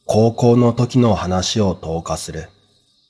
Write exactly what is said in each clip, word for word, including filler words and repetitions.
高校の時の話を投下する。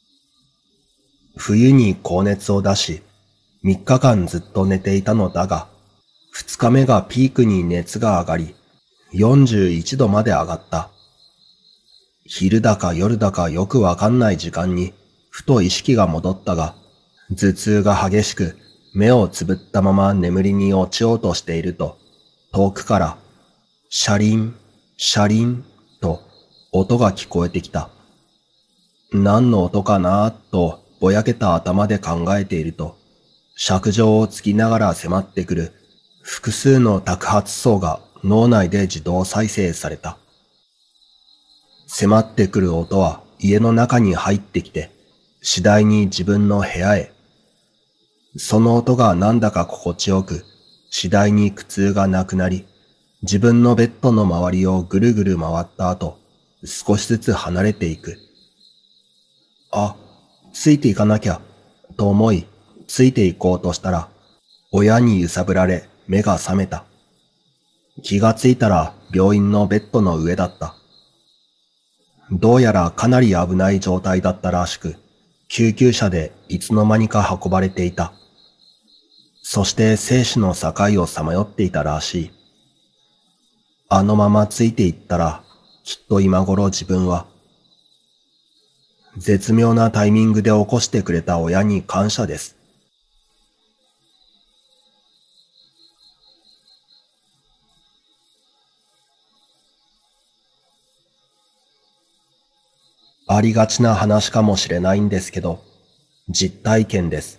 冬に高熱を出し、みっかかんずっと寝ていたのだが、ふつかめがピークに熱が上がり、よんじゅういちどまで上がった。昼だか夜だかよくわかんない時間に、ふと意識が戻ったが、頭痛が激しく、目をつぶったまま眠りに落ちようとしていると、遠くから、シャリン、シャリン、と音が聞こえてきた。何の音かなぁとぼやけた頭で考えていると、尺状をつきながら迫ってくる複数の托発層が脳内で自動再生された。迫ってくる音は家の中に入ってきて、次第に自分の部屋へ。その音がなんだか心地よく、次第に苦痛がなくなり、自分のベッドの周りをぐるぐる回った後、少しずつ離れていく。あ、ついていかなきゃ、と思い、ついていこうとしたら、親に揺さぶられ、目が覚めた。気がついたら、病院のベッドの上だった。どうやらかなり危ない状態だったらしく、救急車でいつの間にか運ばれていた。そして生死の境をさまよっていたらしい。あのままついていったら、きっと今頃自分は、絶妙なタイミングで起こしてくれた親に感謝です。ありがちな話かもしれないんですけど、実体験です。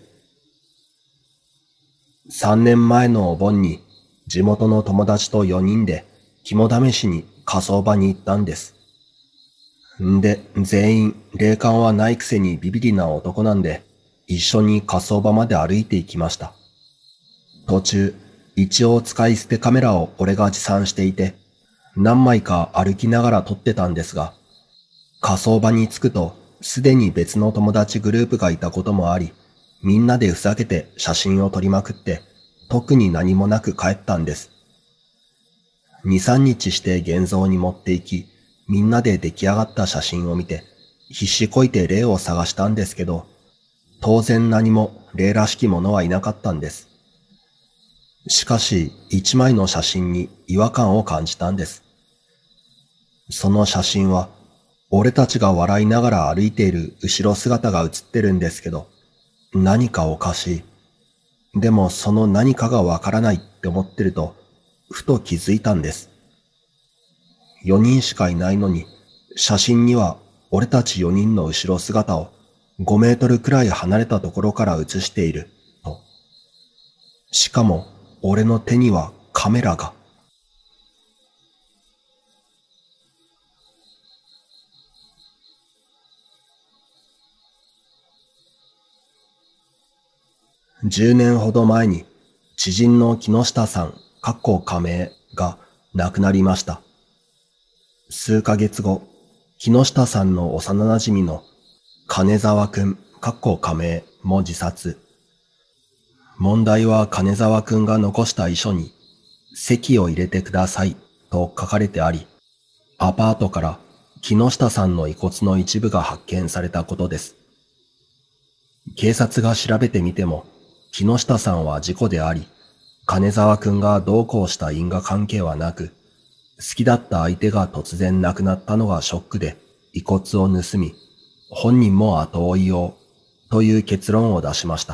三年前のお盆に地元の友達とよにんで肝試しに火葬場に行ったんです。んで、全員霊感はないくせにビビリな男なんで、一緒に火葬場まで歩いて行きました。途中、一応使い捨てカメラを俺が持参していて、何枚か歩きながら撮ってたんですが、火葬場に着くと、すでに別の友達グループがいたこともあり、みんなでふざけて写真を撮りまくって、特に何もなく帰ったんです。二、三日して現像に持っていき、みんなで出来上がった写真を見て、必死こいて霊を探したんですけど、当然何も霊らしきものはいなかったんです。しかし、一枚の写真に違和感を感じたんです。その写真は、俺たちが笑いながら歩いている後ろ姿が写ってるんですけど、何かおかしい。でもその何かがわからないって思ってると、ふと気づいたんです。よにんしかいないのに、写真には俺たちよにんの後ろ姿をごメートルくらい離れたところから写している、と。しかも、俺の手にはカメラが。じゅうねんほど前に、知人の木下さん、かっこ仮名が亡くなりました。数ヶ月後、木下さんの幼馴染の金沢くん、かっこ仮名も自殺。問題は金沢くんが残した遺書に、籍を入れてくださいと書かれてあり、アパートから木下さんの遺骨の一部が発見されたことです。警察が調べてみても、木下さんは事故であり、金沢くんがどうこうした因果関係はなく、好きだった相手が突然亡くなったのがショックで遺骨を盗み、本人も後追いを、という結論を出しました。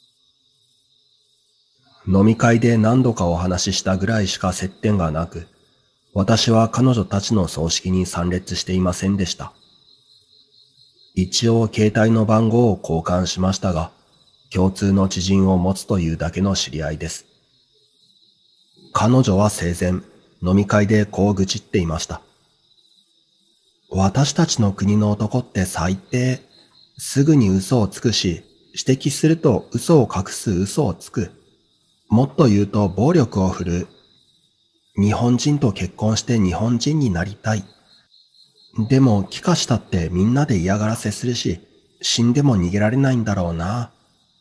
飲み会で何度かお話ししたぐらいしか接点がなく、私は彼女たちの葬式に参列していませんでした。一応携帯の番号を交換しましたが、共通の知人を持つというだけの知り合いです。彼女は生前、飲み会でこう愚痴っていました。私たちの国の男って最低。すぐに嘘をつくし、指摘すると嘘を隠す嘘をつく。もっと言うと暴力を振るう。日本人と結婚して日本人になりたい。でも帰化したってみんなで嫌がらせするし、死んでも逃げられないんだろうな。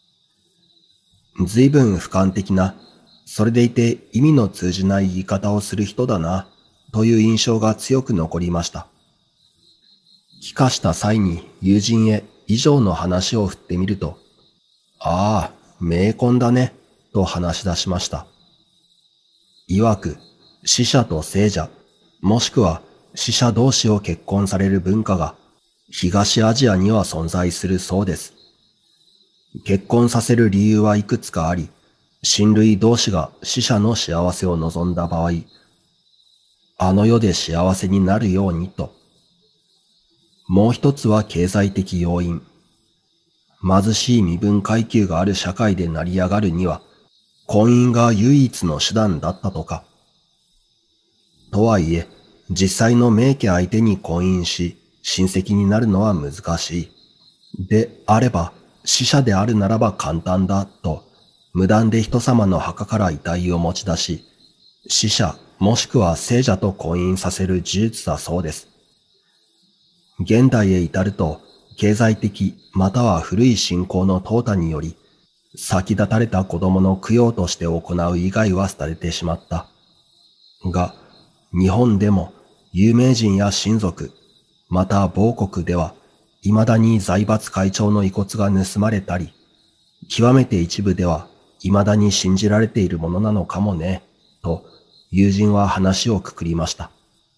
随分俯瞰的な、それでいて意味の通じない言い方をする人だな、という印象が強く残りました。 帰化した際に友人へ以上の話を振ってみると、ああ、冥婚だね、と話し出しました。曰く、死者と生者、もしくは死者同士を結婚される文化が東アジアには存在するそうです。結婚させる理由はいくつかあり、親類同士が死者の幸せを望んだ場合、あの世で幸せになるようにと。もう一つは経済的要因。貧しい身分階級がある社会で成り上がるには、婚姻が唯一の手段だったとか。とはいえ、実際の名家相手に婚姻し、親戚になるのは難しい。であれば、死者であるならば簡単だ、と、無断で人様の墓から遺体を持ち出し、死者もしくは生者と婚姻させる呪術だそうです。現代へ至ると、経済的または古い信仰の淘汰により、先立たれた子供の供養として行う以外は廃れてしまった。が、日本でも有名人や親族、また某国では、未だに財閥会長の遺骨が盗まれたり、極めて一部では未だに信じられているものなのかもね、と友人は話をくくりました。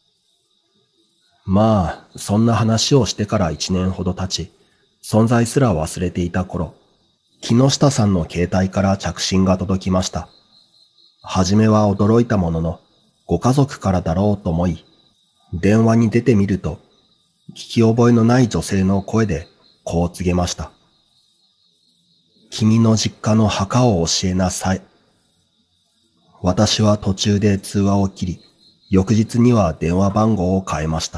まあ、そんな話をしてから一年ほど経ち、存在すら忘れていた頃、木下さんの携帯から着信が届きました。はじめは驚いたものの、ご家族からだろうと思い、電話に出てみると、聞き覚えのない女性の声でこう告げました。君の実家の墓を教えなさい。私は途中で通話を切り、翌日には電話番号を変えました。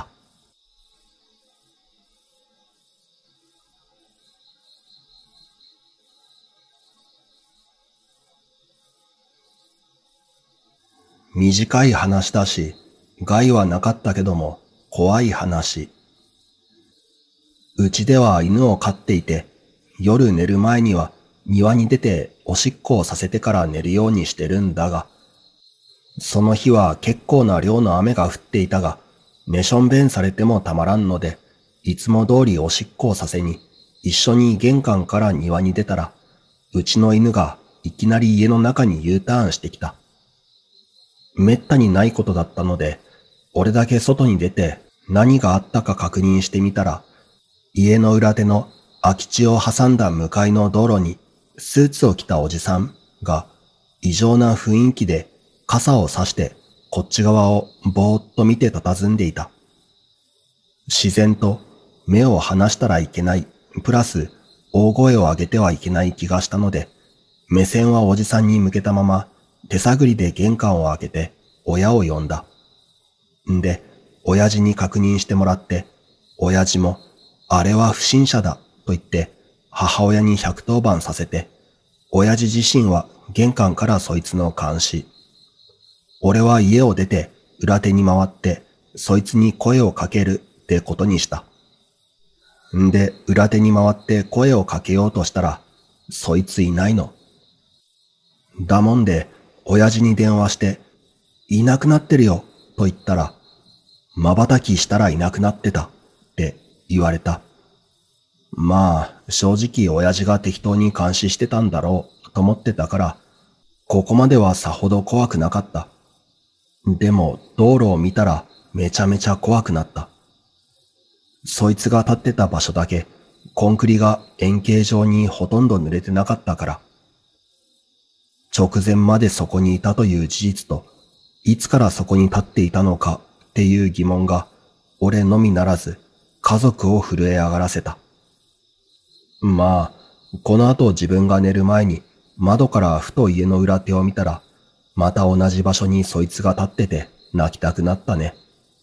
短い話だし、害はなかったけども、怖い話。うちでは犬を飼っていて、夜寝る前には庭に出ておしっこをさせてから寝るようにしてるんだが、その日は結構な量の雨が降っていたが、寝しょんべんされてもたまらんので、いつも通りおしっこをさせに、一緒に玄関から庭に出たら、うちの犬がいきなり家の中に U ターンしてきた。めったにないことだったので、俺だけ外に出て何があったか確認してみたら、家の裏手の空き地を挟んだ向かいの道路にスーツを着たおじさんが異常な雰囲気で傘を差してこっち側をぼーっと見て佇んでいた。自然と目を離したらいけない、プラス大声を上げてはいけない気がしたので、目線はおじさんに向けたまま手探りで玄関を開けて親を呼んだ。んで、親父に確認してもらって、親父もあれは不審者だと言って母親にひゃくとおばんさせて、親父自身は玄関からそいつの監視。俺は家を出て裏手に回ってそいつに声をかけるってことにした。んで、裏手に回って声をかけようとしたら、そいついないの。だもんで、親父に電話して、いなくなってるよと言ったら、瞬きしたらいなくなってたって言われた。まあ、正直親父が適当に監視してたんだろうと思ってたから、ここまではさほど怖くなかった。でも、道路を見たらめちゃめちゃ怖くなった。そいつが立ってた場所だけ、コンクリが円形状にほとんど濡れてなかったから。直前までそこにいたという事実と、いつからそこに立っていたのかっていう疑問が、俺のみならず、家族を震え上がらせた。まあ、この後自分が寝る前に、窓からふと家の裏手を見たら、また同じ場所にそいつが立ってて泣きたくなったね。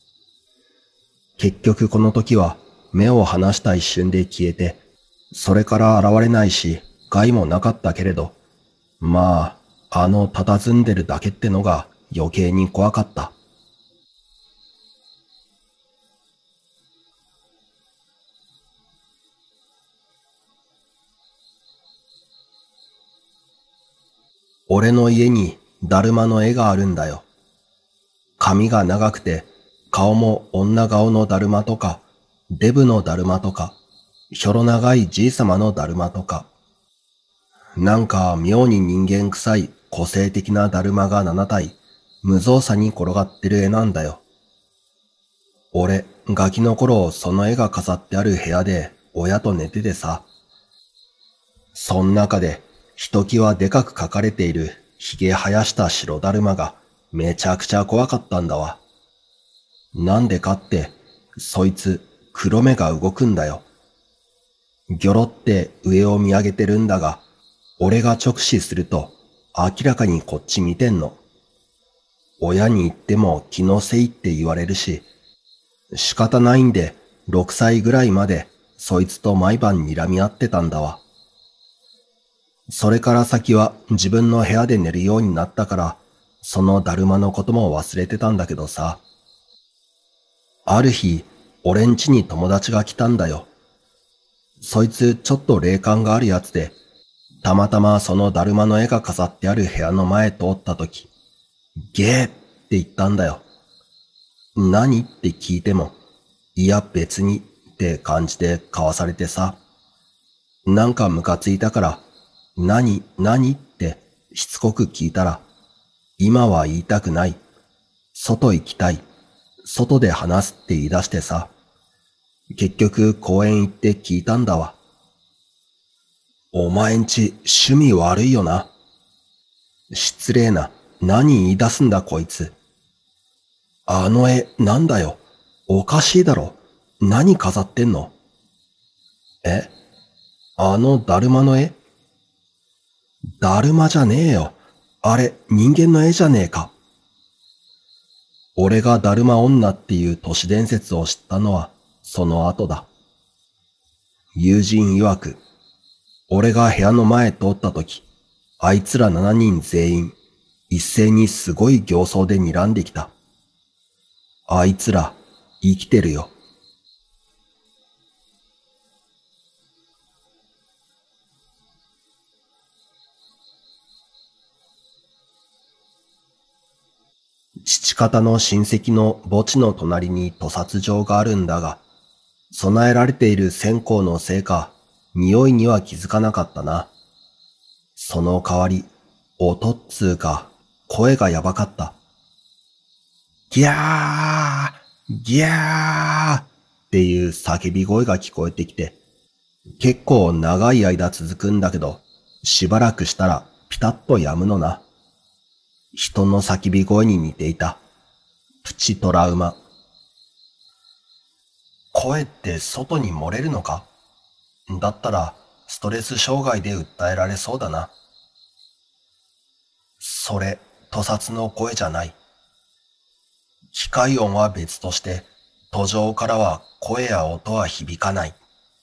結局この時は目を離した一瞬で消えて、それから現れないし害もなかったけれど、まあ、あの佇んでるだけってのが余計に怖かった。俺の家にだるまの絵があるんだよ。髪が長くて、顔も女顔のだるまとか、 デブのだるまとか、ひょろ長いじいさまのだるまとか、なんか妙に人間臭い個性的なだるまがななたい、無造作に転がってる絵なんだよ。俺、ガキの頃その絵が飾ってある部屋で親と寝ててさ。そん中でひときわでかく描かれているひげ生やした白だるまがめちゃくちゃ怖かったんだわ。なんでかって、そいつ黒目が動くんだよ。ぎょろって上を見上げてるんだが、俺が直視すると明らかにこっち見てんの。親に言っても気のせいって言われるし、仕方ないんでろくさいぐらいまでそいつと毎晩睨み合ってたんだわ。それから先は自分の部屋で寝るようになったから、そのだるまのことも忘れてたんだけどさ。ある日、俺ん家に友達が来たんだよ。そいつちょっと霊感があるやつで、たまたまそのだるまの絵が飾ってある部屋の前通ったとき、ゲーって言ったんだよ。何って聞いても、いや別にって感じでかわされてさ。なんかムカついたから、何何ってしつこく聞いたら、今は言いたくない。外行きたい。外で話すって言い出してさ。結局公園行って聞いたんだわ。お前んち趣味悪いよな。失礼な。何言い出すんだこいつ。あの絵なんだよ。おかしいだろ。何飾ってんの？え？あのだるまの絵？だるまじゃねえよ。あれ人間の絵じゃねえか。俺がだるま女っていう都市伝説を知ったのはその後だ。友人曰く、俺が部屋の前通った時、あいつらななにん全員、一斉にすごい形相で睨んできた。あいつら、生きてるよ。父方の親戚の墓地の隣に屠殺場があるんだが、備えられている線香のせいか、匂いには気づかなかったな。その代わり、音っつうか、声がやばかった。ギャーギャーっていう叫び声が聞こえてきて、結構長い間続くんだけど、しばらくしたらピタッと止むのな。人の叫び声に似ていた。プチトラウマ。声って外に漏れるのか？だったらストレス障害で訴えられそうだな。それ、屠殺の声じゃない。機械音は別として、途上からは声や音は響かない。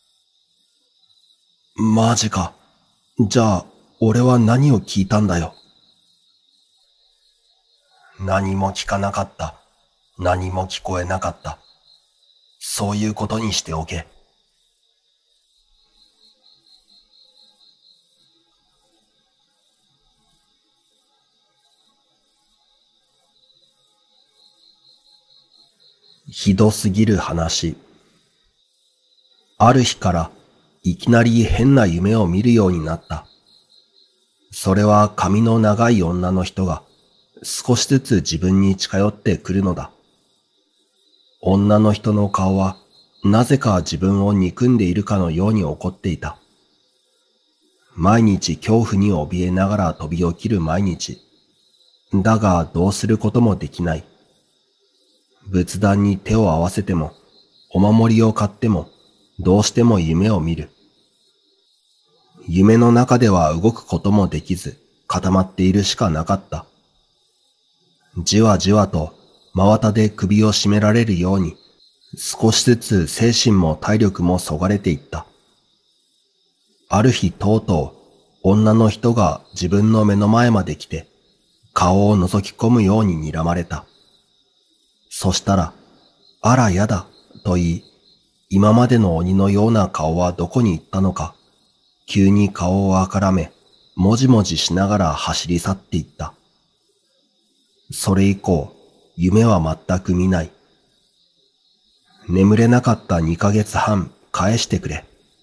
マジか。じゃあ、俺は何を聞いたんだよ。何も聞かなかった。何も聞こえなかった。そういうことにしておけ。ひどすぎる話。ある日からいきなり変な夢を見るようになった。それは髪の長い女の人が少しずつ自分に近寄ってくるのだ。女の人の顔はなぜか自分を憎んでいるかのように怒っていた。毎日恐怖に怯えながら飛び起きる毎日。だがどうすることもできない。仏壇に手を合わせても、お守りを買っても、どうしても夢を見る。夢の中では動くこともできず、固まっているしかなかった。じわじわと真綿で首を絞められるように、少しずつ精神も体力もそがれていった。ある日とうとう、女の人が自分の目の前まで来て、顔を覗き込むように睨まれた。そしたら、あらやだ、と言い、今までの鬼のような顔はどこに行ったのか、急に顔をあからめ、もじもじしながら走り去っていった。それ以降、夢は全く見ない。 眠れなかったにかげつはん返してくれ。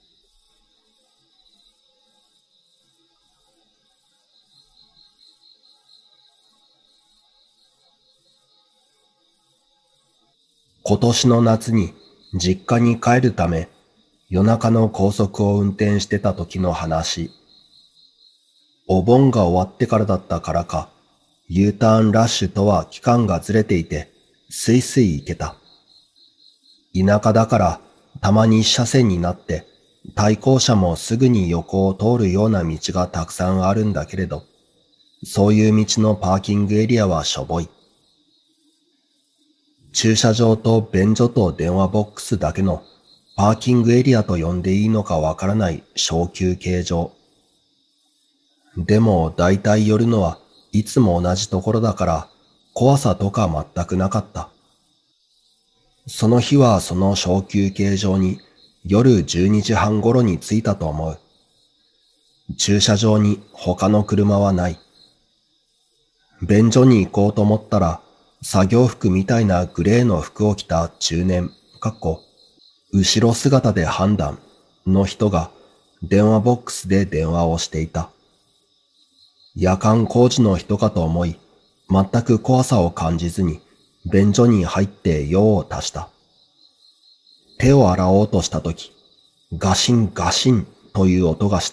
今年の夏に実家に帰るため夜中の高速を運転してた時の話。お盆が終わってからだったからか、U ターンラッシュとは期間がずれていて、スイスイ行けた。田舎だからたまに一車線になって対向車もすぐに横を通るような道がたくさんあるんだけれど、そういう道のパーキングエリアはしょぼい。駐車場と便所と電話ボックスだけのパーキングエリアと呼んでいいのかわからない小休憩場。でもだいたい寄るのはいつも同じところだから怖さとか全くなかった。その日はその小休憩場に夜じゅうにじはん頃に着いたと思う。駐車場に他の車はない。便所に行こうと思ったら作業服みたいなグレーの服を着た中年、かっこ、後ろ姿で判断の人が電話ボックスで電話をしていた。夜間工事の人かと思い、全く怖さを感じずに便所に入って用を足した。手を洗おうとしたとき、ガシンガシンという音がした。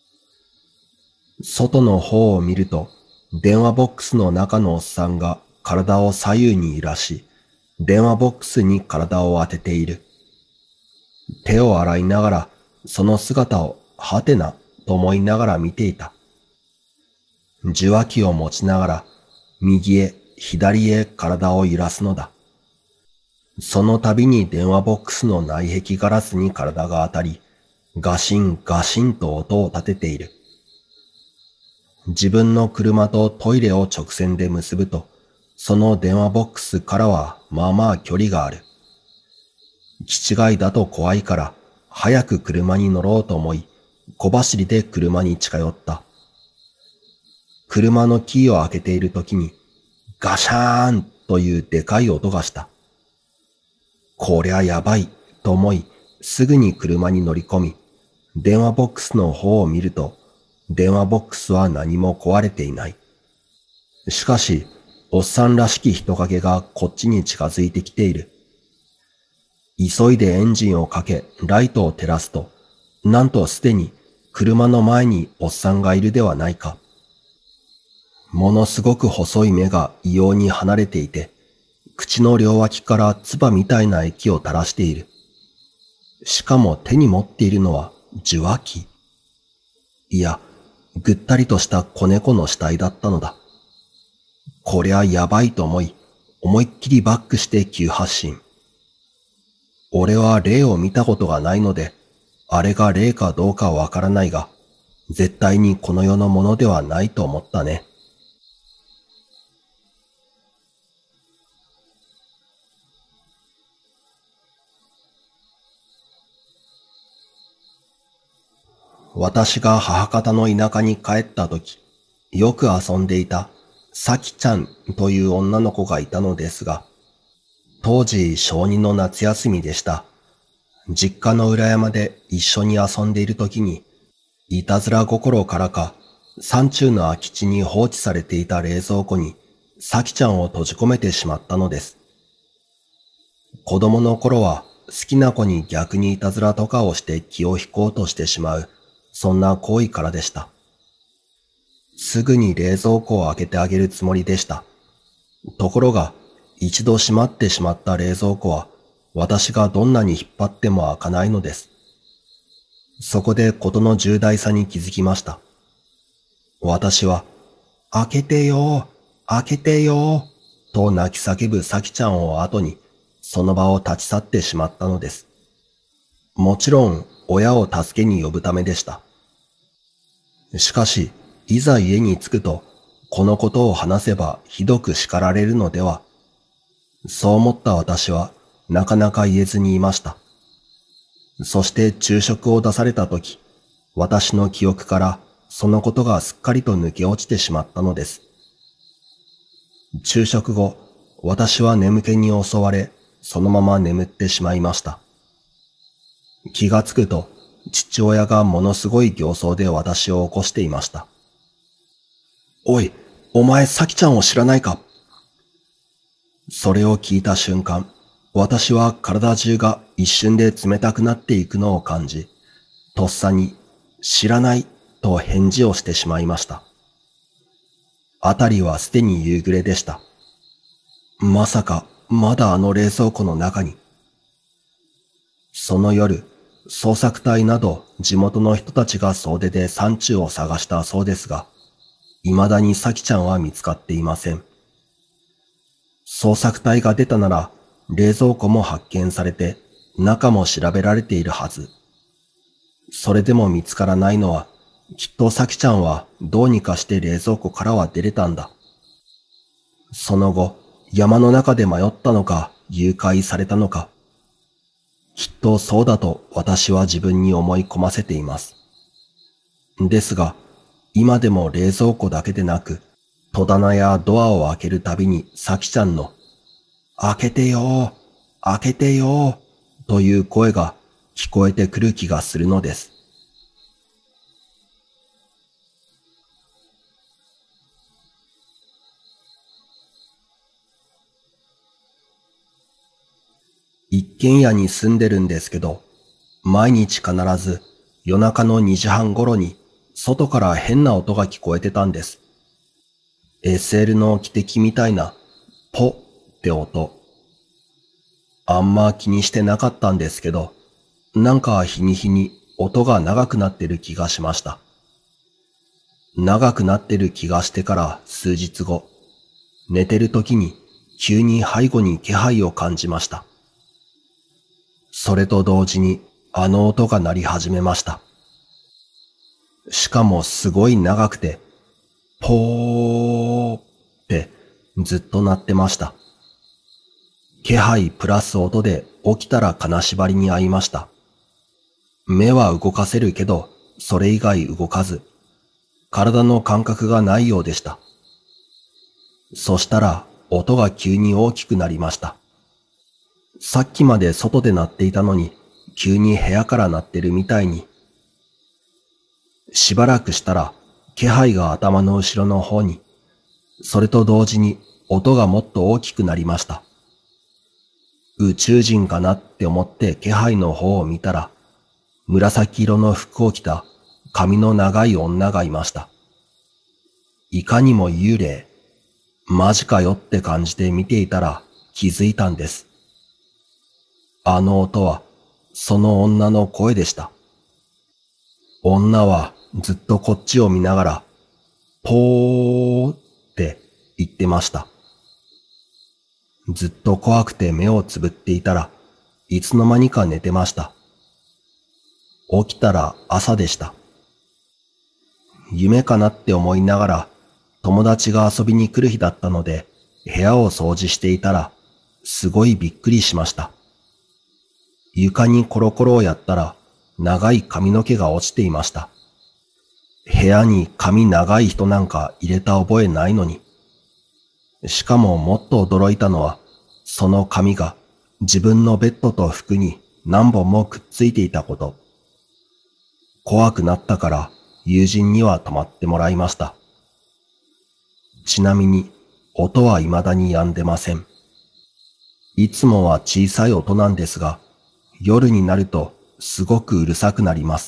外の方を見ると、電話ボックスの中のおっさんが体を左右に揺らし、電話ボックスに体を当てている。手を洗いながら、その姿をはてなと思いながら見ていた。受話器を持ちながら、右へ左へ体を揺らすのだ。その度に電話ボックスの内壁ガラスに体が当たり、ガシンガシンと音を立てている。自分の車とトイレを直線で結ぶと、その電話ボックスからはまあまあ距離がある。気違いだと怖いから早く車に乗ろうと思い、小走りで車に近寄った。車のキーを開けている時にガシャーンというでかい音がした。こりゃやばいと思い、すぐに車に乗り込み、電話ボックスの方を見ると、電話ボックスは何も壊れていない。しかし、おっさんらしき人影がこっちに近づいてきている。急いでエンジンをかけ、ライトを照らすと、なんとすでに車の前におっさんがいるではないか。ものすごく細い目が異様に離れていて、口の両脇から唾みたいな液を垂らしている。しかも手に持っているのは受話器。いや、ぐったりとした子猫の死体だったのだ。こりゃやばいと思い、思いっきりバックして急発進。俺は霊を見たことがないので、あれが霊かどうかわからないが、絶対にこの世のものではないと思ったね。私が母方の田舎に帰った時、よく遊んでいたさきちゃんという女の子がいたのですが、当時小二の夏休みでした。実家の裏山で一緒に遊んでいる時に、いたずら心からか、山中の空き地に放置されていた冷蔵庫に、さきちゃんを閉じ込めてしまったのです。子供の頃は好きな子に逆にいたずらとかをして気を引こうとしてしまう、そんな行為からでした。すぐに冷蔵庫を開けてあげるつもりでした。ところが、一度閉まってしまった冷蔵庫は、私がどんなに引っ張っても開かないのです。そこで事の重大さに気づきました。私は、開けてよー、開けてよー、と泣き叫ぶさきちゃんを後に、その場を立ち去ってしまったのです。もちろん、親を助けに呼ぶためでした。しかし、いざ家に着くと、このことを話せばひどく叱られるのでは。そう思った私は、なかなか言えずにいました。そして昼食を出されたとき、私の記憶からそのことがすっかりと抜け落ちてしまったのです。昼食後、私は眠気に襲われ、 そのまま眠ってしまいました。気がつくと、父親がものすごい形相で私を起こしていました。おい、お前サキちゃんを知らないか？それを聞いた瞬間、私は体中が一瞬で冷たくなっていくのを感じ、とっさに知らないと返事をしてしまいました。あたりはすでに夕暮れでした。まさかまだあの冷蔵庫の中に。その夜、捜索隊など地元の人たちが総出で山中を探したそうですが、未だにサキちゃんは見つかっていません。捜索隊が出たなら、冷蔵庫も発見されて、中も調べられているはず。それでも見つからないのは、きっとサキちゃんはどうにかして冷蔵庫からは出れたんだ。その後、山の中で迷ったのか、誘拐されたのか。きっとそうだと私は自分に思い込ませています。ですが、今でも冷蔵庫だけでなく、戸棚やドアを開けるたびにサキちゃんの、開けてよー、開けてよー、という声が聞こえてくる気がするのです。一軒家に住んでるんですけど、毎日必ず夜中のにじはん頃に外から変な音が聞こえてたんです。エスエル の汽笛みたいなポって音。あんま気にしてなかったんですけど、なんか日に日に音が長くなってる気がしました。長くなってる気がしてから数日後、寝てる時に急に背後に気配を感じました。それと同時にあの音が鳴り始めました。しかもすごい長くて、ポーってずっと鳴ってました。気配プラス音で起きたら金縛りに遭いました。目は動かせるけど、それ以外動かず、体の感覚がないようでした。そしたら音が急に大きくなりました。さっきまで外で鳴っていたのに、急に部屋から鳴ってるみたいに。しばらくしたら、気配が頭の後ろの方に、それと同時に音がもっと大きくなりました。宇宙人かなって思って気配の方を見たら、紫色の服を着た髪の長い女がいました。いかにも幽霊、マジかよって感じで見ていたら気づいたんです。あの音は、その女の声でした。女はずっとこっちを見ながら、ポーって言ってました。ずっと怖くて目をつぶっていたらいつの間にか寝てました。起きたら朝でした。夢かなって思いながら友達が遊びに来る日だったので部屋を掃除していたらすごいびっくりしました。床にコロコロをやったら長い髪の毛が落ちていました。部屋に髪長い人なんか入れた覚えないのに。しかももっと驚いたのは、その髪が自分のベッドと服に何本もくっついていたこと。怖くなったから友人には泊まってもらいました。ちなみに音は未だに止んでません。いつもは小さい音なんですが、夜になるとすごくうるさくなります。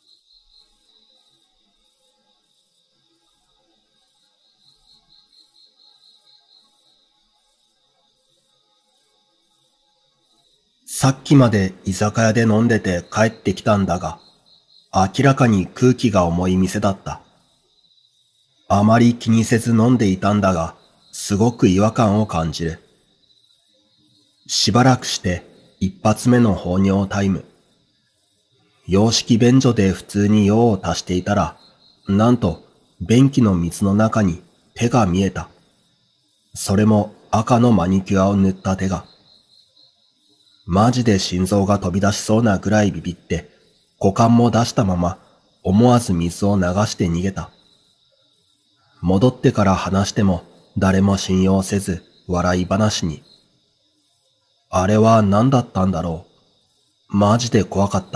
さっきまで居酒屋で飲んでて帰ってきたんだが、明らかに空気が重い店だった。あまり気にせず飲んでいたんだが、すごく違和感を感じる。しばらくして一発目の放尿タイム。洋式便所で普通に用を足していたら、なんと便器の水の中に手が見えた。それも赤のマニキュアを塗った手が。マジで心臓が飛び出しそうなぐらいビビって、股間も出したまま思わず水を流して逃げた。戻ってから話しても誰も信用せず笑い話に。 あれは何だったんだろう。マジで怖かった。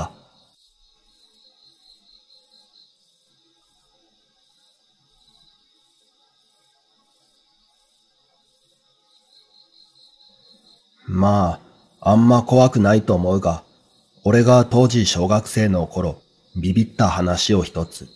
まあ、あんま怖くないと思うが、俺が当時小学生の頃、ビビった話を一つ。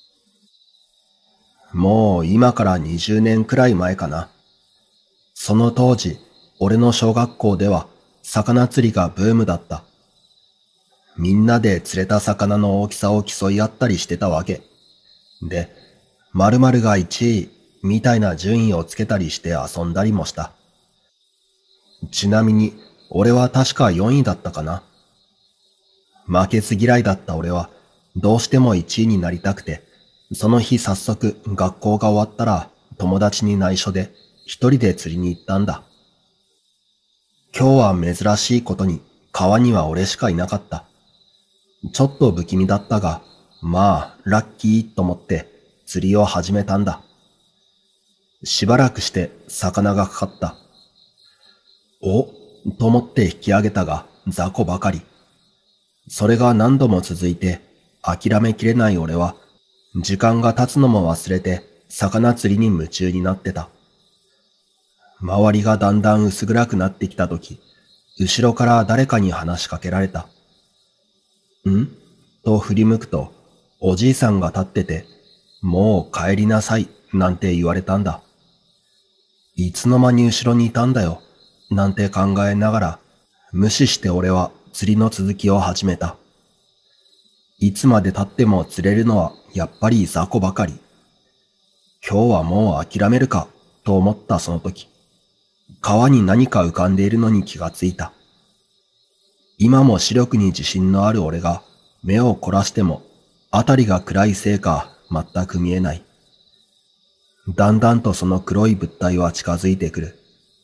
もう今からにじゅうねんくらい前かな。その当時、俺の小学校では魚釣りがブームだった。みんなで釣れた魚の大きさを競い合ったりしてたわけ。で、〇〇がいちいみたいな順位をつけたりして遊んだりもした。ちなみに、俺は確かよんいだったかな。負けず嫌いだった俺は、どうしてもいちいになりたくて、その日早速学校が終わったら友達に内緒で一人で釣りに行ったんだ。今日は珍しいことに川には俺しかいなかった。ちょっと不気味だったが、まあラッキーと思って釣りを始めたんだ。しばらくして魚がかかった。おと思って引き上げたが雑魚ばかり。それが何度も続いて諦めきれない俺は時間が経つのも忘れて魚釣りに夢中になってた。周りがだんだん薄暗くなってきたとき、後ろから誰かに話しかけられた。んと振り向くと、おじいさんが立ってて、もう帰りなさいなんて言われたんだ。いつの間に後ろにいたんだよなんて考えながら、無視して俺は釣りの続きを始めた。いつまで経っても釣れるのはやっぱり雑魚ばかり。今日はもう諦めるかと思ったその時、川に何か浮かんでいるのに気がついた。今も視力に自信のある俺が目を凝らしても辺りが暗いせいか全く見えない。だんだんとその黒い物体は近づいてくる。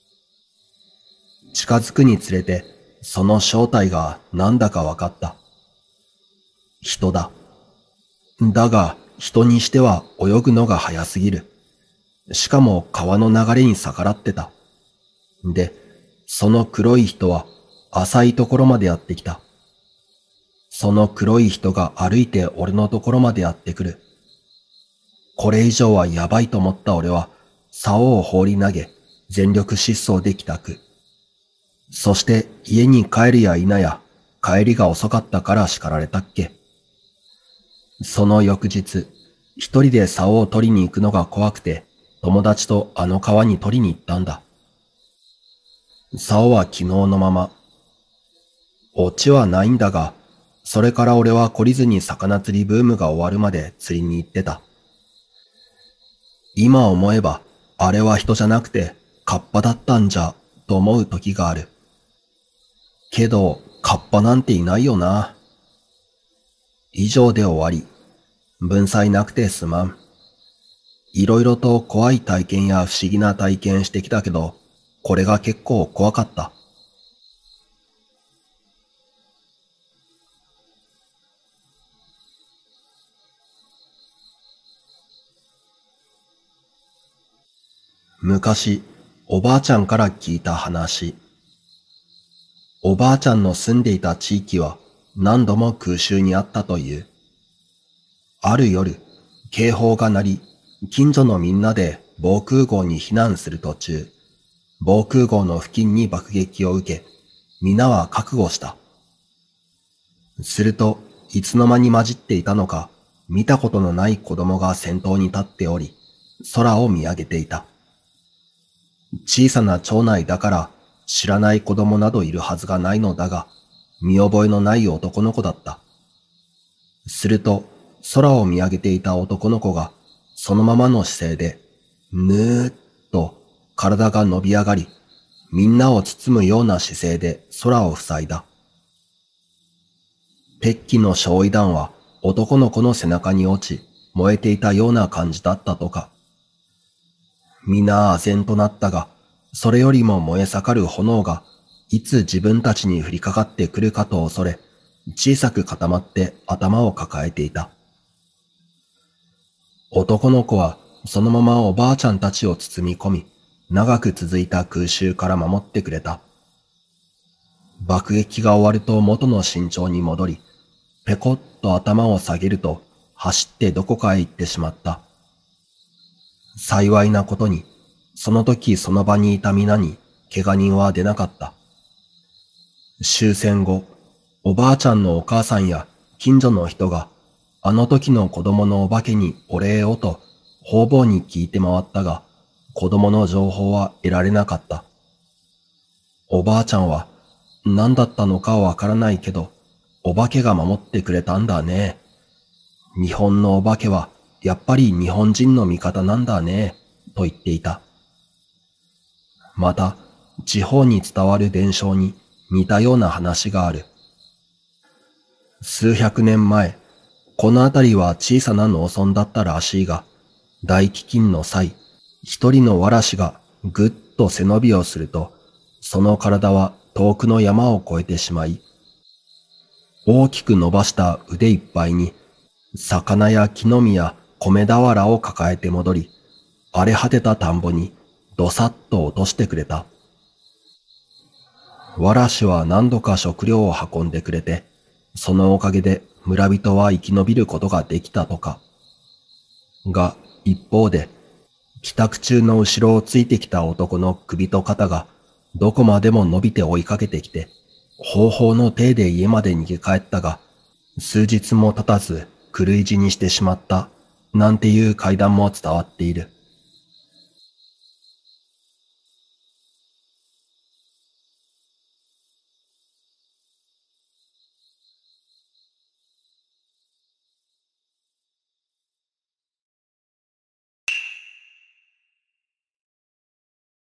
近づくにつれてその正体がなんだかわかった。人だ。だが人にしては泳ぐのが早すぎる。しかも川の流れに逆らってた。で、その黒い人は浅いところまでやってきた。その黒い人が歩いて俺のところまでやってくる。これ以上はやばいと思った俺は、竿を放り投げ、全力疾走で帰宅。そして家に帰るや否や、帰りが遅かったから叱られたっけ。その翌日、一人で竿を取りに行くのが怖くて、友達とあの川に取りに行ったんだ。竿は昨日のまま。オチはないんだが、それから俺は懲りずに魚釣りブームが終わるまで釣りに行ってた。今思えば、あれは人じゃなくて、カッパだったんじゃ、と思う時がある。けど、カッパなんていないよな。以上で終わり。文才なくてすまん。いろいろと怖い体験や不思議な体験してきたけど、これが結構怖かった。昔、おばあちゃんから聞いた話。おばあちゃんの住んでいた地域は何度も空襲にあったという。ある夜、警報が鳴り、近所のみんなで防空壕に避難する途中、防空壕の付近に爆撃を受け、皆は覚悟した。すると、いつの間に混じっていたのか、見たことのない子供が先頭に立っており、空を見上げていた。小さな町内だから知らない子供などいるはずがないのだが、見覚えのない男の子だった。すると、空を見上げていた男の子が、そのままの姿勢で、ぬーっと体が伸び上がり、みんなを包むような姿勢で空を塞いだ。鉄器の焼夷弾は男の子の背中に落ち、燃えていたような感じだったとか。皆唖然となったが、それよりも燃え盛る炎が、いつ自分たちに降りかかってくるかと恐れ、小さく固まって頭を抱えていた。男の子はそのままおばあちゃんたちを包み込み、長く続いた空襲から守ってくれた。 爆撃が終わると元の身長に戻り、ペコッと頭を下げると走ってどこかへ行ってしまった。幸いなことに、その時その場にいた皆に怪我人は出なかった。終戦後、おばあちゃんのお母さんや近所の人があの時の子供のお化けにお礼をと方々に聞いて回ったが、子供の情報は得られなかった。おばあちゃんは何だったのかわからないけど、お化けが守ってくれたんだね。日本のお化けはやっぱり日本人の味方なんだね、と言っていた。また、地方に伝わる伝承に似たような話がある。数百年前、この辺りは小さな農村だったらしいが、大飢饉の際、一人のわらしがぐっと背伸びをすると、その体は遠くの山を越えてしまい、大きく伸ばした腕いっぱいに、魚や木の実や米俵を抱えて戻り、荒れ果てた田んぼにどさっと落としてくれた。わらしは何度か食料を運んでくれて、そのおかげで村人は生き延びることができたとか。が、一方で、帰宅中の後ろをついてきた男の首と肩がどこまでも伸びて追いかけてきて、方法の手で家まで逃げ帰ったが、数日も経たず狂い死にしてしまった、なんていう怪談も伝わっている。